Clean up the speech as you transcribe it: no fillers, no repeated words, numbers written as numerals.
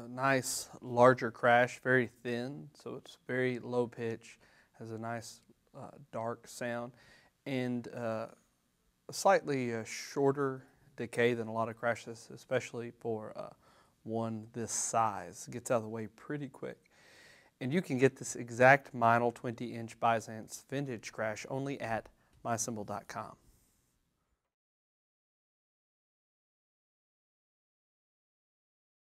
nice larger crash, very thin, so it's very low pitch, has a nice dark sound, and a slightly shorter decay than a lot of crashes, especially for one this size. It gets out of the way pretty quick. And you can get this exact Meinl 20-inch Byzance vintage crash only at mycymbal.com.